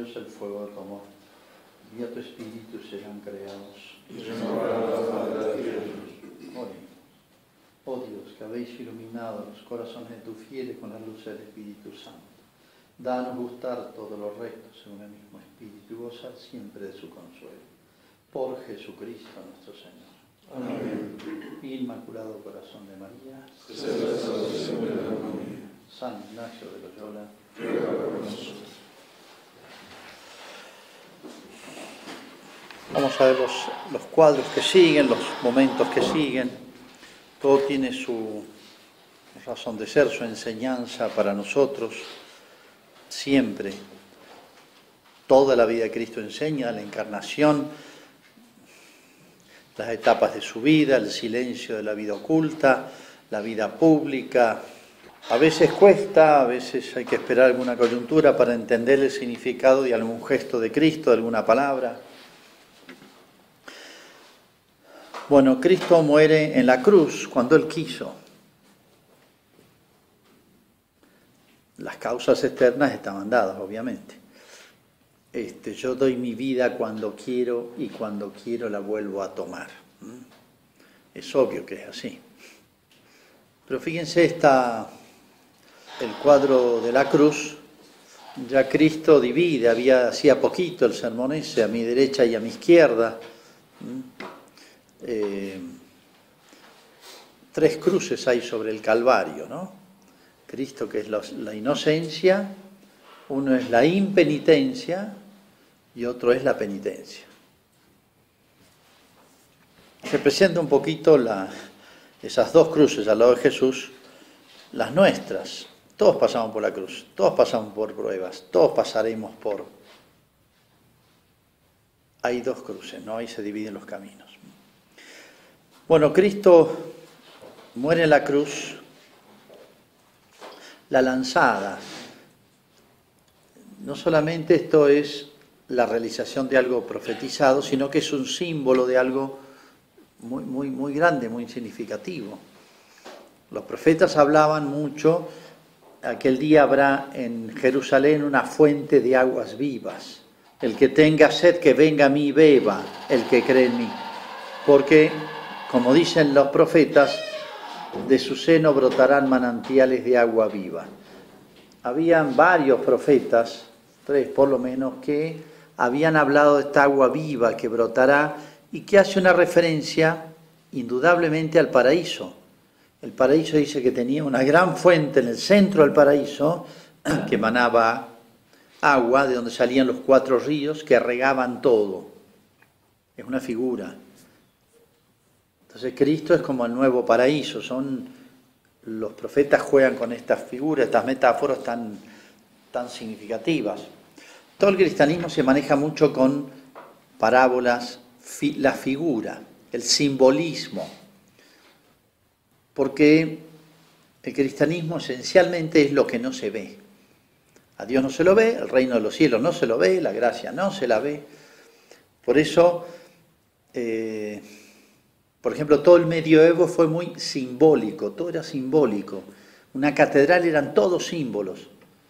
ellos el fuego de tu amor. Envía tu Espíritu y serán creados. Y renovará la faz de la tierra. Oremos. Oh Dios, que habéis iluminado los corazones de tus fieles con la luz del Espíritu Santo, danos gustar todo lo recto según el mismo Espíritu y gozar siempre de su consuelo. Por Jesucristo nuestro Señor. Amén. Inmaculado Corazón de María, San Ignacio de Loyola, vamos a ver los cuadros que siguen, los momentos que siguen. Todo tiene su razón de ser, su enseñanza para nosotros, siempre. Toda la vida de Cristo enseña, la encarnación, las etapas de su vida, el silencio de la vida oculta, la vida pública. A veces cuesta, a veces hay que esperar alguna coyuntura para entender el significado de algún gesto de Cristo, de alguna palabra. Bueno, Cristo muere en la cruz cuando Él quiso. Las causas externas estaban dadas, obviamente. Yo doy mi vida cuando quiero y cuando quiero la vuelvo a tomar. Es obvio que es así. Pero fíjense el cuadro de la cruz. Ya Cristo divide, hacía poquito el sermón ese, a mi derecha y a mi izquierda. Tres cruces hay sobre el Calvario, ¿no? Cristo, que es la inocencia, uno es la impenitencia y otro es la penitencia. Se presenta un poquito esas dos cruces al lado de Jesús, las nuestras. Todos pasamos por la cruz, todos pasamos por pruebas, todos pasaremos por... Hay dos cruces, ¿no? Ahí se dividen los caminos. Bueno, Cristo muere en la cruz, la lanzada. No solamente esto es la realización de algo profetizado, sino que es un símbolo de algo muy, muy, muy grande, muy significativo. Los profetas hablaban mucho, aquel día habrá en Jerusalén una fuente de aguas vivas. El que tenga sed, que venga a mí y beba, el que cree en mí. Porque, como dicen los profetas, de su seno brotarán manantiales de agua viva. Habían varios profetas, 3 por lo menos, que habían hablado de esta agua viva que brotará y que hace una referencia indudablemente al paraíso. El paraíso dice que tenía una gran fuente en el centro del paraíso que emanaba agua, de donde salían los 4 ríos que regaban todo. Es una figura. Entonces Cristo es como el nuevo paraíso. Los profetas juegan con estas figuras, estas metáforas tan significativas. Todo el cristianismo se maneja mucho con parábolas, la figura, el simbolismo, porque el cristianismo esencialmente es lo que no se ve. A Dios no se lo ve, el reino de los cielos no se lo ve, la gracia no se la ve. Por eso, por ejemplo, todo el medioevo fue muy simbólico, todo era simbólico. Una catedral eran todos símbolos.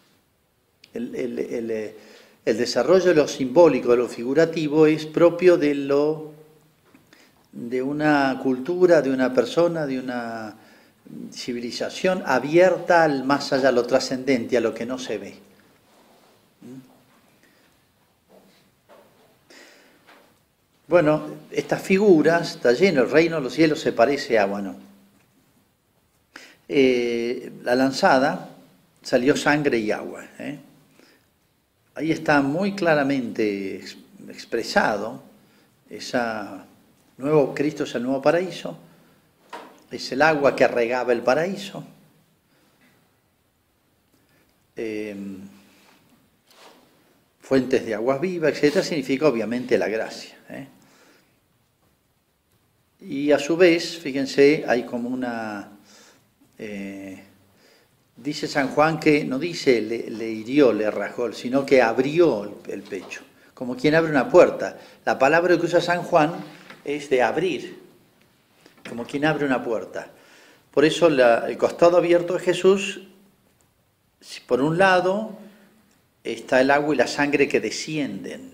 El desarrollo de lo simbólico, de lo figurativo, es propio de una cultura, de una persona, de una civilización abierta al más allá, a lo trascendente, a lo que no se ve. Bueno, estas figuras, está lleno, el reino de los cielos se parece a, la lanzada salió sangre y agua. Ahí está muy claramente expresado, Cristo es el nuevo paraíso, es el agua que regaba el paraíso. Fuentes de aguas vivas, etc., significa obviamente la gracia. Y a su vez, fíjense, hay como una... dice San Juan que no dice le hirió, le rajó, sino que abrió el pecho, como quien abre una puerta. La palabra que usa San Juan es de abrir, como quien abre una puerta. Por eso el costado abierto de Jesús, por un lado, está el agua y la sangre que descienden.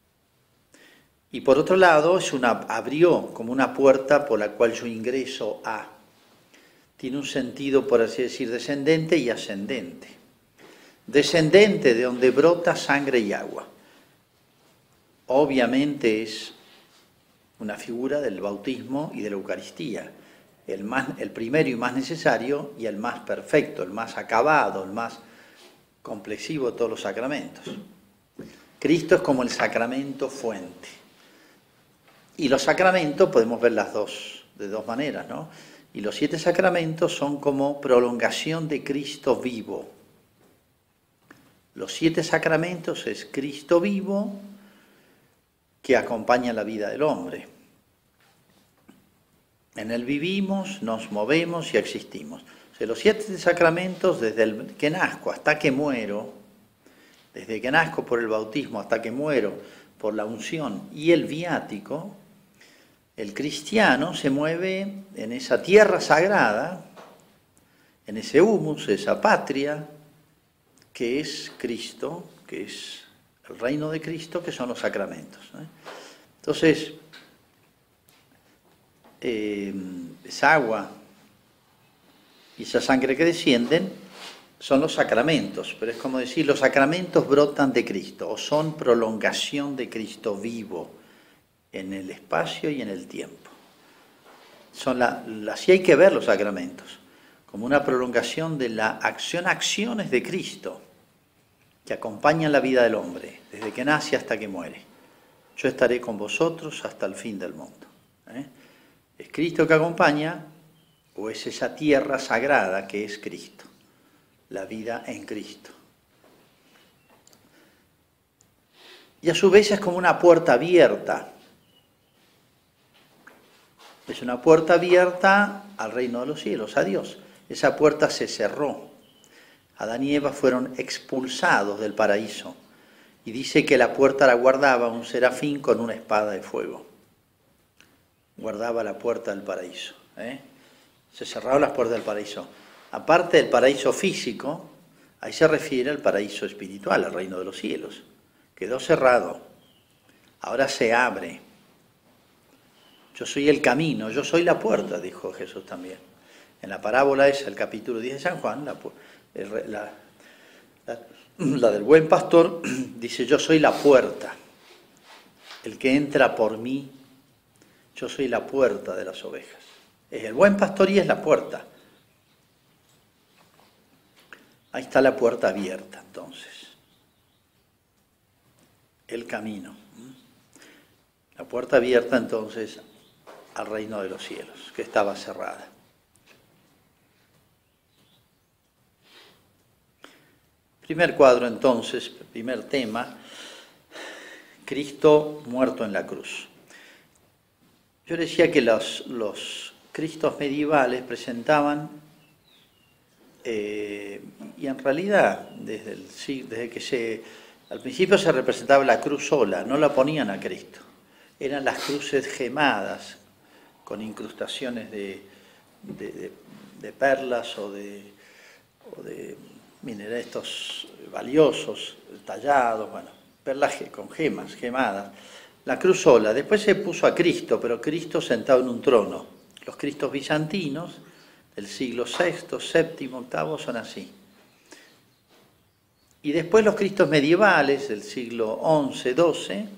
Y por otro lado, abrió como una puerta por la cual yo ingreso a. Tiene un sentido, por así decir, descendente y ascendente. Descendente, de donde brota sangre y agua. Obviamente es una figura del bautismo y de la Eucaristía. El primero y más necesario y el más perfecto, el más acabado, el más complexivo de todos los sacramentos. Cristo es como el sacramento fuente. Y los sacramentos podemos ver de dos maneras, ¿no? Y los 7 sacramentos son como prolongación de Cristo vivo. Los 7 sacramentos es Cristo vivo que acompaña la vida del hombre. En él vivimos, nos movemos y existimos. O sea, los 7 sacramentos, desde el que nazco hasta que muero, desde que nazco por el bautismo hasta que muero por la unción y el viático, el cristiano se mueve en esa tierra sagrada, en ese humus, esa patria, que es Cristo, que es el reino de Cristo, que son los sacramentos. Entonces, esa agua y esa sangre que descienden son los sacramentos, pero es como decir, los sacramentos brotan de Cristo, o son prolongación de Cristo vivo en el espacio y en el tiempo. Así hay que ver los sacramentos, como una prolongación de la acciones de Cristo, que acompañan la vida del hombre, desde que nace hasta que muere. Yo estaré con vosotros hasta el fin del mundo. ¿Es Cristo que acompaña o es esa tierra sagrada que es Cristo? La vida en Cristo. Y a su vez es como una puerta abierta. Es una puerta abierta al reino de los cielos, a Dios. Esa puerta se cerró. Adán y Eva fueron expulsados del paraíso. Y dice que la puerta la guardaba un serafín con una espada de fuego. Guardaba la puerta del paraíso. Se cerraron las puertas del paraíso. Aparte del paraíso físico, ahí se refiere al paraíso espiritual, al reino de los cielos. Quedó cerrado. Ahora se abre. Yo soy el camino, yo soy la puerta, dijo Jesús también. En la parábola esa, el capítulo 10 de San Juan, la del buen pastor, dice, yo soy la puerta. El que entra por mí, yo soy la puerta de las ovejas. Es el buen pastor y es la puerta. Ahí está la puerta abierta, entonces. El camino. La puerta abierta, entonces, al reino de los cielos, que estaba cerrada. Primer cuadro, entonces, primer tema, Cristo muerto en la cruz. Yo decía que los Cristos medievales presentaban, y en realidad, desde que al principio se representaba la cruz sola, no la ponían a Cristo. Eran las cruces gemadas, con incrustaciones de perlas o de minerales estos valiosos, tallados, bueno, perlas con gemas, gemadas. La cruz sola. Después se puso a Cristo, pero Cristo sentado en un trono. Los Cristos bizantinos del siglo VI, VII, VIII son así. Y después los Cristos medievales del siglo XI, XII,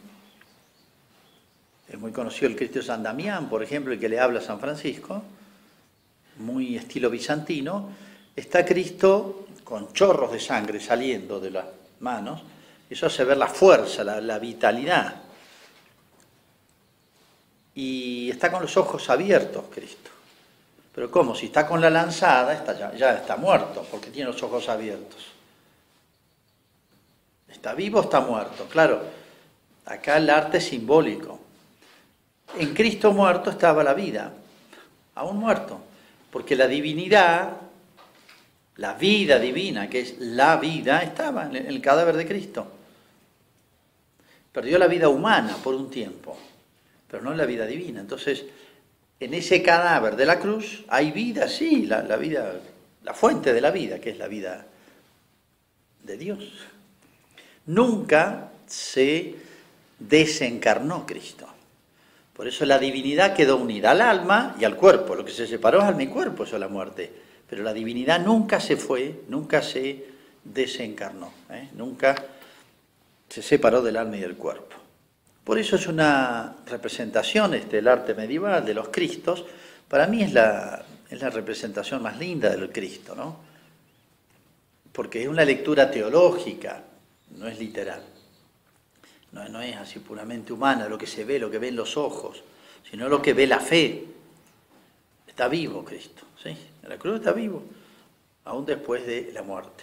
es muy conocido el Cristo de San Damián, por ejemplo, el que le habla a San Francisco, muy estilo bizantino, está Cristo con chorros de sangre saliendo de las manos, eso hace ver la fuerza, la vitalidad. Y está con los ojos abiertos Cristo. Pero ¿cómo? Si está con la lanzada, ya está muerto, porque tiene los ojos abiertos. ¿Está vivo o está muerto? Claro, acá el arte es simbólico. En Cristo muerto estaba la vida, aún muerto, porque la divinidad, la vida divina, que es la vida, estaba en el cadáver de Cristo. Perdió la vida humana por un tiempo, pero no la vida divina. Entonces, en ese cadáver de la cruz hay vida, sí, la vida, la fuente de la vida, que es la vida de Dios. Nunca se desencarnó Cristo. Por eso la divinidad quedó unida al alma y al cuerpo. Lo que se separó es alma y cuerpo, eso es la muerte. Pero la divinidad nunca se fue, nunca se desencarnó, nunca se separó del alma y del cuerpo. Por eso es una representación, el arte medieval de los Cristos. Para mí es la representación más linda del Cristo, ¿no? Porque es una lectura teológica, no es literal. No es así puramente humana, lo que se ve, lo que ven los ojos, sino lo que ve la fe. Está vivo Cristo, ¿sí? En la cruz está vivo, aún después de la muerte.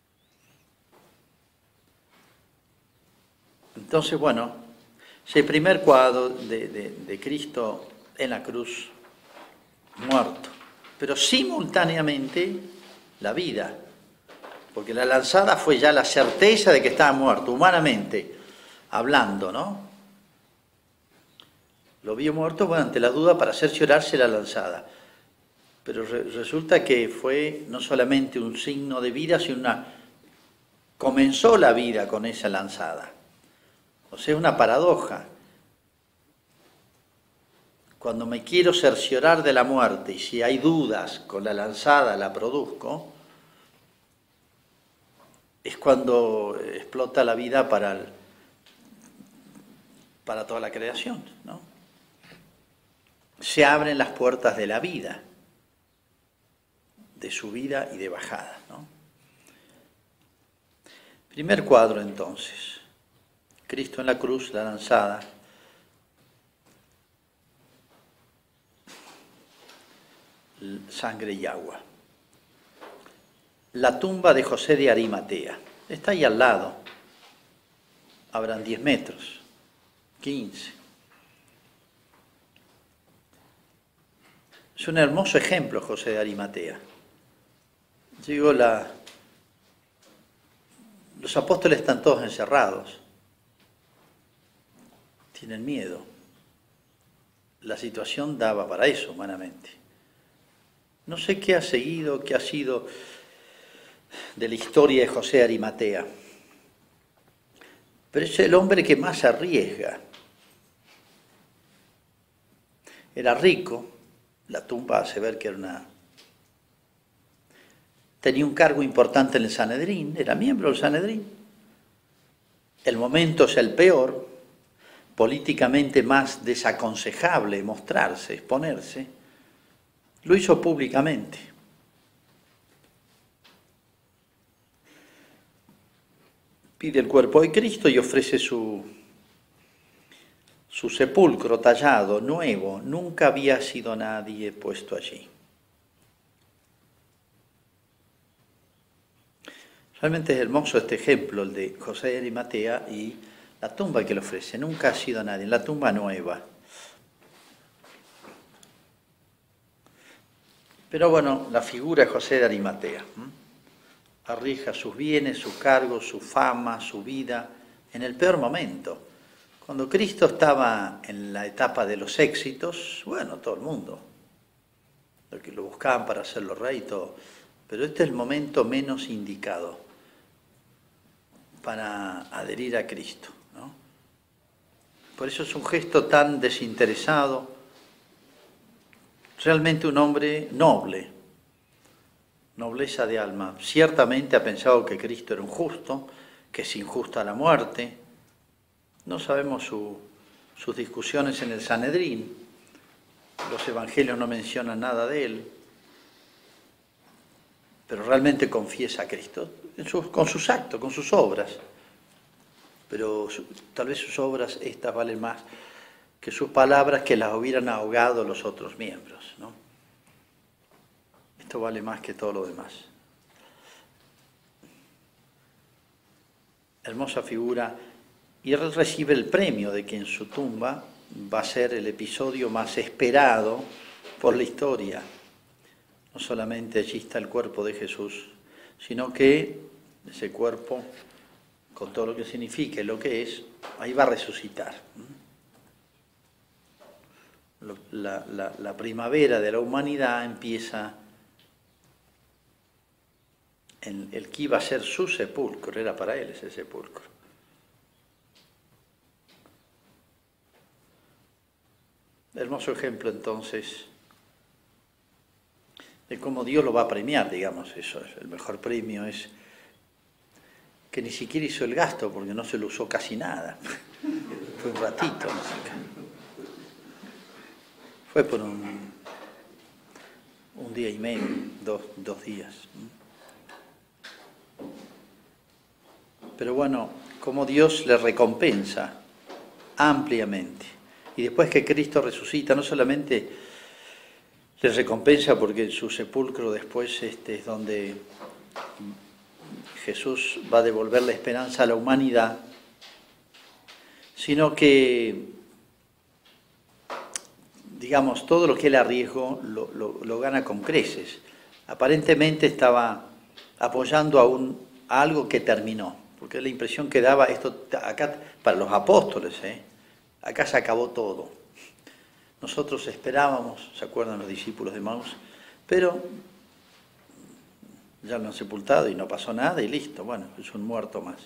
Entonces, bueno, ese primer cuadro de Cristo en la cruz, muerto, pero simultáneamente la vida, porque la lanzada fue ya la certeza de que estaba muerto, humanamente hablando, ¿no? Lo vio muerto, bueno, ante la duda para cerciorarse la lanzada. Pero resulta que fue no solamente un signo de vida, sino comenzó la vida con esa lanzada. O sea, es una paradoja. Cuando me quiero cerciorar de la muerte y si hay dudas con la lanzada la produzco, es cuando explota la vida para toda la creación, ¿no? Se abren las puertas de la vida, de subida y de bajada, ¿no? Primer cuadro entonces, Cristo en la cruz, la lanzada. Sangre y agua. La tumba de José de Arimatea, está ahí al lado, habrán 10 metros, 15. Es un hermoso ejemplo José de Arimatea. Digo, los apóstoles están todos encerrados, tienen miedo. La situación daba para eso humanamente. No sé qué ha seguido, qué ha sido de la historia de José de Arimatea, pero es el hombre que más arriesga. Era rico, la tumba hace ver que tenía un cargo importante en el Sanedrín, era miembro del Sanedrín. El momento es el peor, políticamente más desaconsejable mostrarse, exponerse. Lo hizo públicamente. Pide el cuerpo de Cristo y ofrece su sepulcro tallado, nuevo. Nunca había sido nadie puesto allí. Realmente es hermoso este ejemplo, el de José de Arimatea y la tumba que le ofrece. Nunca ha sido nadie, la tumba nueva. Pero bueno, la figura de José de Arimatea arriesga sus bienes, sus cargos, su fama, su vida, en el peor momento. Cuando Cristo estaba en la etapa de los éxitos, bueno, todo el mundo, los que lo buscaban para hacerlo rey y todo, pero este es el momento menos indicado para adherir a Cristo, ¿no? Por eso es un gesto tan desinteresado, realmente un hombre noble, nobleza de alma. Ciertamente ha pensado que Cristo era un justo, que es injusta la muerte. No sabemos sus discusiones en el Sanedrín. Los evangelios no mencionan nada de él. Pero realmente confiesa a Cristo con sus actos, con sus obras. Pero tal vez sus obras estas valen más que sus palabras, que las hubieran ahogado los otros miembros, ¿no? Esto vale más que todo lo demás. Hermosa figura. Y él recibe el premio de que en su tumba va a ser el episodio más esperado por la historia. No solamente allí está el cuerpo de Jesús, sino que ese cuerpo, con todo lo que significa y lo que es, ahí va a resucitar. La primavera de la humanidad empieza en el que iba a ser su sepulcro, era para él ese sepulcro. Hermoso ejemplo entonces de cómo Dios lo va a premiar, digamos, eso es el mejor premio, es que ni siquiera hizo el gasto porque no se lo usó casi nada. Fue un ratito, no sé qué. Fue por un día y medio, dos días. Pero bueno, como Dios le recompensa ampliamente. Y después que Cristo resucita, no solamente le recompensa porque en su sepulcro después es donde Jesús va a devolver la esperanza a la humanidad, sino que, digamos, todo lo que él arriesgó lo gana con creces. Aparentemente estaba apoyando a algo que terminó, porque la impresión que daba esto acá para los apóstoles, acá se acabó todo. Nosotros esperábamos, ¿se acuerdan los discípulos de Maús? Pero ya lo han sepultado y no pasó nada y listo, bueno, es un muerto más.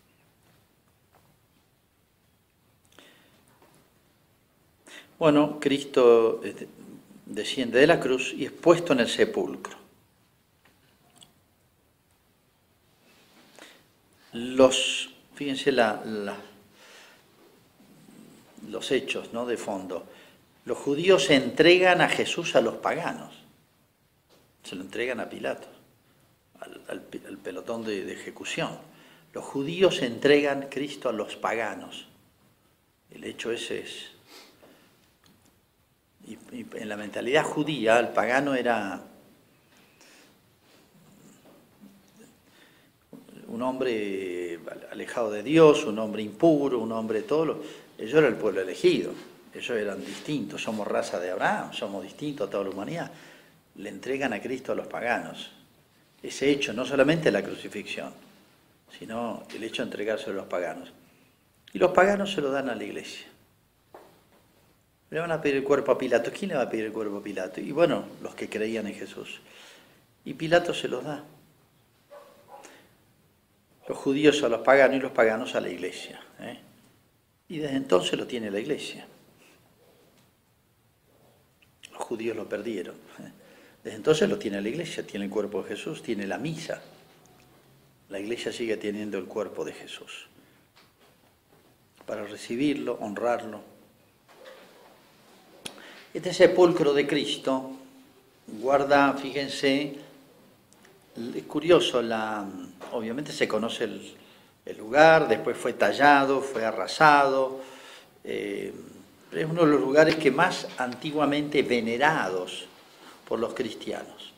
Bueno, Cristo desciende de la cruz y es puesto en el sepulcro. Fíjense los hechos, ¿no?, de fondo. Los judíos se entregan a Jesús a los paganos. Se lo entregan a Pilato, al pelotón de ejecución. Los judíos entregan a Cristo a los paganos. El hecho ese es... Y en la mentalidad judía, el pagano era un hombre alejado de Dios, un hombre impuro, un hombre todo. Ellos eran el pueblo elegido, ellos eran distintos, somos raza de Abraham, somos distintos a toda la humanidad. Le entregan a Cristo a los paganos. Ese hecho, no solamente la crucifixión, sino el hecho de entregárselo a los paganos. Y los paganos se lo dan a la iglesia. Le van a pedir el cuerpo a Pilato. ¿Quién le va a pedir el cuerpo a Pilato? Y bueno, los que creían en Jesús. Y Pilato se los da. Los judíos a los paganos y los paganos a la iglesia. Y desde entonces lo tiene la iglesia. Los judíos lo perdieron. Desde entonces lo tiene la iglesia, tiene el cuerpo de Jesús, tiene la misa. La iglesia sigue teniendo el cuerpo de Jesús. Para recibirlo, honrarlo. Este sepulcro de Cristo guarda, fíjense, es curioso, obviamente se conoce el lugar, después fue tallado, fue arrasado, es uno de los lugares que más antiguamente venerados por los cristianos.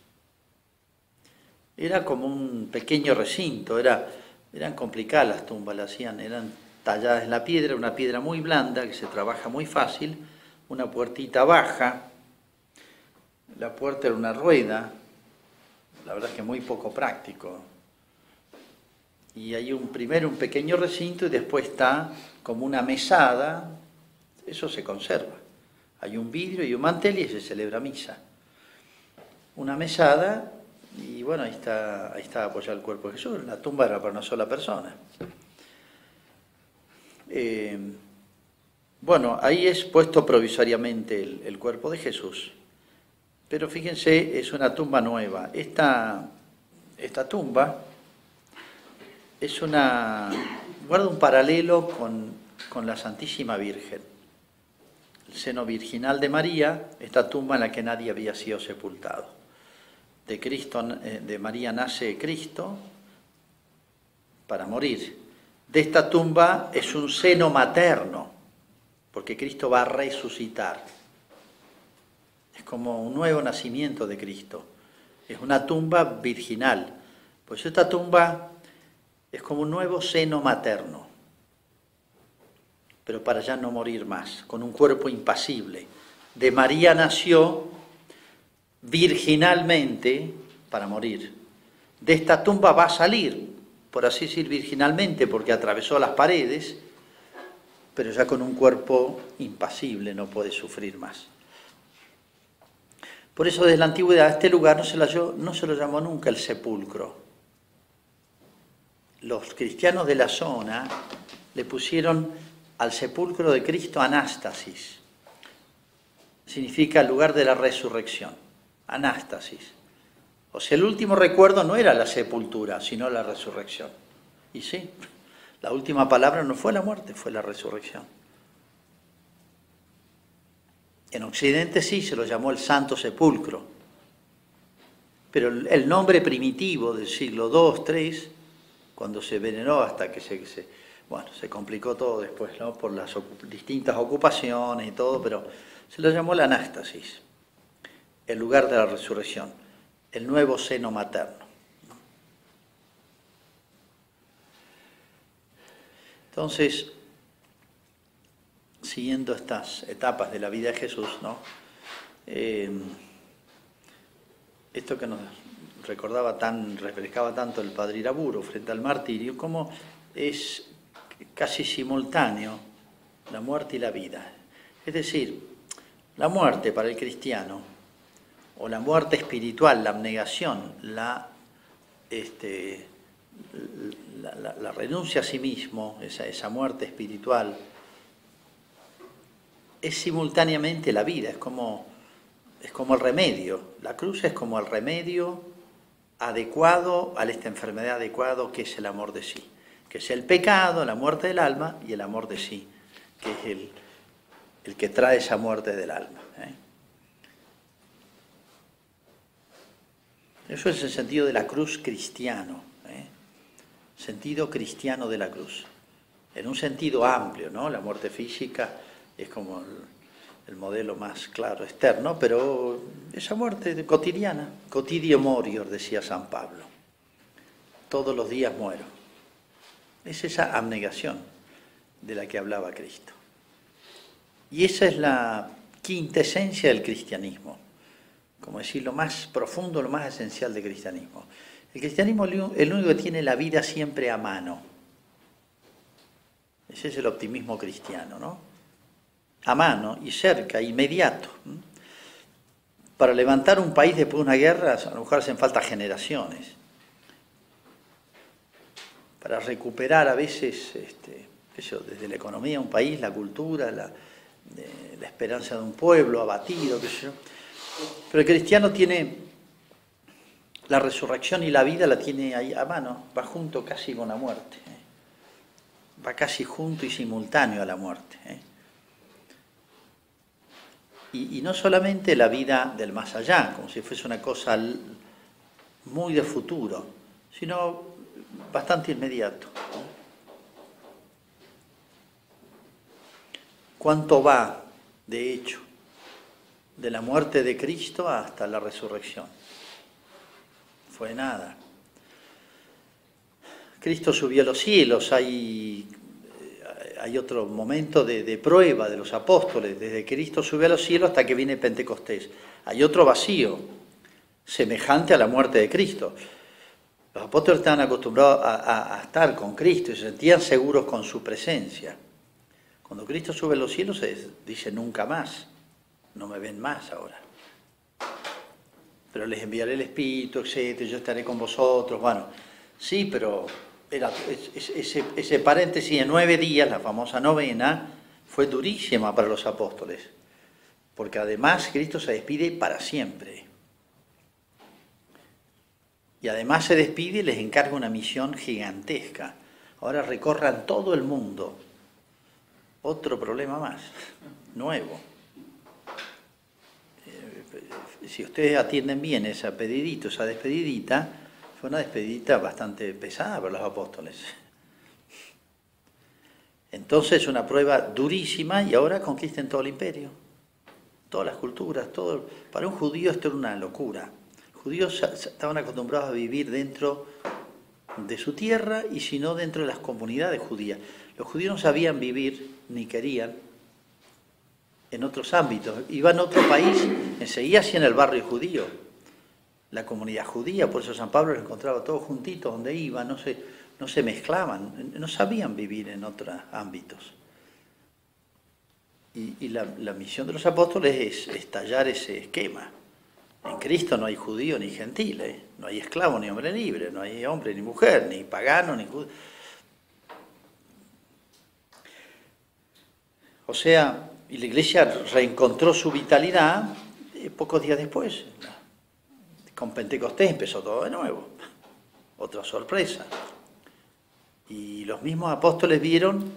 Era como un pequeño recinto, eran complicadas las tumbas, eran talladas en la piedra, una piedra muy blanda que se trabaja muy fácil, una puertita baja, la puerta era una rueda, la verdad es que muy poco práctico. Y hay primero un pequeño recinto y después está como una mesada, eso se conserva. Hay un vidrio y un mantel y se celebra misa. Una mesada y bueno, ahí está apoyado el cuerpo de Jesús. La tumba era para una sola persona. Bueno, ahí es puesto provisoriamente el cuerpo de Jesús. Pero fíjense, es una tumba nueva. Esta tumba guarda un paralelo con la Santísima Virgen. El seno virginal de María, esta tumba en la que nadie había sido sepultado. De María nace Cristo para morir. De esta tumba es un seno materno, porque Cristo va a resucitar. Es como un nuevo nacimiento de Cristo. Es una tumba virginal. Pues esta tumba es como un nuevo seno materno, pero para ya no morir más, con un cuerpo impasible. De María nació virginalmente para morir. De esta tumba va a salir, por así decir, virginalmente, porque atravesó las paredes, pero ya con un cuerpo impasible, no puede sufrir más. Por eso desde la antigüedad este lugar no se lo llamó nunca el sepulcro. Los cristianos de la zona le pusieron al sepulcro de Cristo anástasis. significa lugar de la resurrección, anástasis. O sea, el último recuerdo no era la sepultura, sino la resurrección. Y sí, la última palabra no fue la muerte, fue la resurrección. En Occidente sí se lo llamó el Santo Sepulcro, pero el nombre primitivo del siglo II, III, cuando se veneró hasta que se complicó todo después, ¿no? Por las distintas ocupaciones y todo, pero se lo llamó la anástasis, el lugar de la resurrección, el nuevo seno materno. Entonces, siguiendo estas etapas de la vida de Jesús, ¿no? Esto que nos refrescaba tanto el padre Iraburu frente al martirio, como es casi simultáneo la muerte y la vida. Es decir, la muerte para el cristiano, o la muerte espiritual, la abnegación, la renuncia a sí mismo, esa muerte espiritual, es simultáneamente la vida, es como el remedio. La cruz es como el remedio adecuado a esta enfermedad adecuado que es el amor de sí, que es el pecado, la muerte del alma, y el amor de sí, que es el que trae esa muerte del alma. Eso es el sentido de la cruz cristiano, sentido cristiano de la cruz. En un sentido amplio, ¿no? La muerte física es como el modelo más claro, externo, pero esa muerte cotidiana, quotidio morior, decía San Pablo. Todos los días muero. Es esa abnegación de la que hablaba Cristo. Y esa es la quintesencia del cristianismo, como decir, lo más profundo, lo más esencial del cristianismo. El cristianismo es el único que tiene la vida siempre a mano. Ese es el optimismo cristiano, ¿no? A mano y cerca, inmediato. Para levantar un país después de una guerra, a lo mejor hacen falta generaciones. Para recuperar a veces, desde la economía de un país, la cultura, la esperanza de un pueblo abatido, qué sé yo. Pero el cristiano tiene la resurrección y la vida, la tiene ahí a mano, va junto casi con la muerte. Va casi junto y simultáneo a la muerte. Y no solamente la vida del más allá, como si fuese una cosa muy de futuro, sino bastante inmediato. ¿Cuánto va, de hecho, de la muerte de Cristo hasta la resurrección? Fue nada. Cristo subió a los cielos, hay otro momento de prueba de los apóstoles, desde que Cristo subió a los cielos hasta que viene Pentecostés. Hay otro vacío, semejante a la muerte de Cristo. Los apóstoles estaban acostumbrados a estar con Cristo y se sentían seguros con su presencia. Cuando Cristo sube a los cielos se dice nunca más, no me ven más ahora. Pero les enviaré el Espíritu, etc., yo estaré con vosotros. Bueno, sí, pero ese paréntesis de 9 días, la famosa novena, fue durísima para los apóstoles, porque además Cristo se despide para siempre. Y además se despide y les encarga una misión gigantesca. Ahora recorran todo el mundo. Otro problema más, nuevo. Si ustedes atienden bien esa despedidita, fue una despedidita bastante pesada para los apóstoles. Entonces una prueba durísima y ahora conquisten todo el imperio, todas las culturas, todo. Para un judío esto era una locura. Los judíos estaban acostumbrados a vivir dentro de su tierra y si no dentro de las comunidades judías. Los judíos no sabían vivir ni querían en otros ámbitos. Iban a otro país, enseguida hacían el barrio judío, la comunidad judía, por eso San Pablo los encontraba todos juntitos donde iban, no se mezclaban, no sabían vivir en otros ámbitos. Y la misión de los apóstoles es estallar ese esquema. En Cristo no hay judío ni gentil, no hay esclavo ni hombre libre, no hay hombre ni mujer, ni pagano ni judío. O sea, Y la iglesia reencontró su vitalidad pocos días después. Con Pentecostés empezó todo de nuevo. Otra sorpresa. Y los mismos apóstoles vieron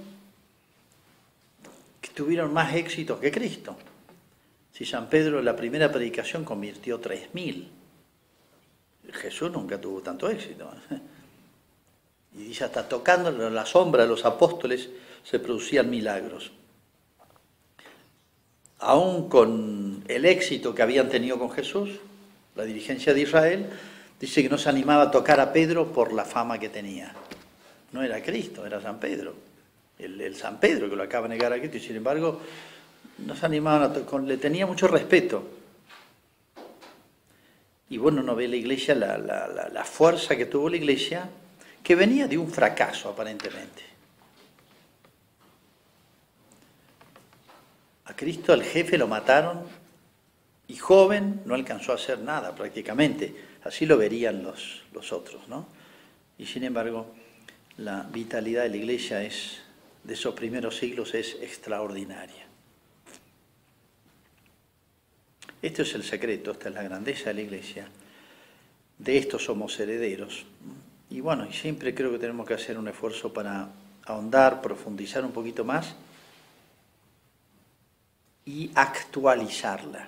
que tuvieron más éxito que Cristo. Si San Pedro en la primera predicación convirtió 3.000, Jesús nunca tuvo tanto éxito. Y dice, hasta tocando la sombra de los apóstoles se producían milagros. Aún con el éxito que habían tenido con Jesús, la dirigencia de Israel, dice que no se animaba a tocar a Pedro por la fama que tenía. No era Cristo, era San Pedro. El San Pedro que lo acaba de negar a Cristo, y sin embargo no se animaban a tocar, le tenía mucho respeto. Y bueno, uno ve la iglesia, la fuerza que tuvo la iglesia, que venía de un fracaso aparentemente. A Cristo, al jefe, lo mataron y joven no alcanzó a hacer nada prácticamente. Así lo verían los otros, ¿no? Y sin embargo, la vitalidad de la iglesia de esos primeros siglos es extraordinaria. Este es el secreto, esta es la grandeza de la iglesia. De esto somos herederos. Y bueno, y siempre creo que tenemos que hacer un esfuerzo para ahondar, profundizar un poquito más y actualizarla.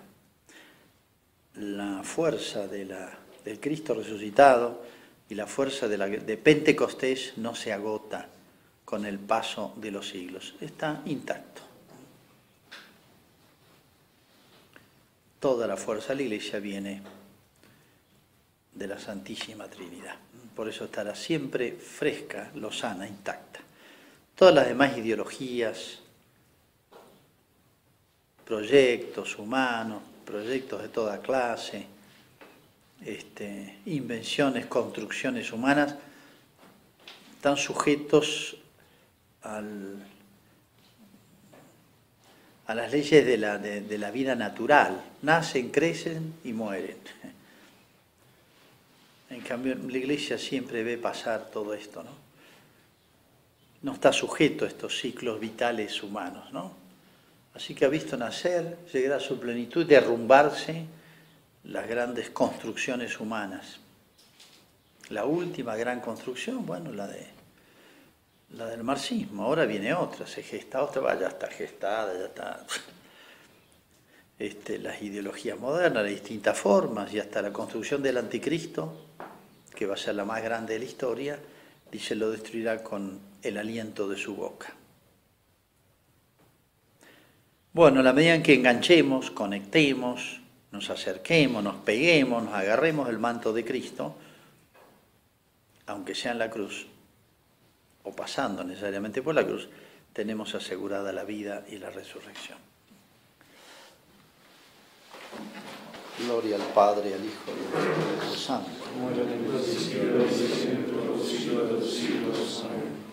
La fuerza del Cristo resucitado y la fuerza de Pentecostés no se agota con el paso de los siglos, está intacto. Toda la fuerza de la iglesia viene de la Santísima Trinidad. Por eso estará siempre fresca, lozana, intacta. Todas las demás ideologías, proyectos humanos, proyectos de toda clase, invenciones, construcciones humanas, están sujetos a las leyes de la vida natural. Nacen, crecen y mueren. En cambio, la iglesia siempre ve pasar todo esto, ¿no? No está sujeto a estos ciclos vitales humanos, ¿no? Así que ha visto nacer, llegar a su plenitud, derrumbarse las grandes construcciones humanas. La última gran construcción, bueno, la del marxismo. Ahora viene otra, se gesta otra, ya está gestada, ya está. Las ideologías modernas, de distintas formas, y hasta la construcción del anticristo, que va a ser la más grande de la historia, dice, lo destruirá con el aliento de su boca. Bueno, a la medida en que enganchemos, conectemos, nos acerquemos, nos peguemos, nos agarremos el manto de Cristo, aunque sea en la cruz, o pasando necesariamente por la cruz, tenemos asegurada la vida y la resurrección. Gloria al Padre, al Hijo y al Espíritu Santo. Como era en el principio, ahora y siempre, por los siglos de los siglos. Amén.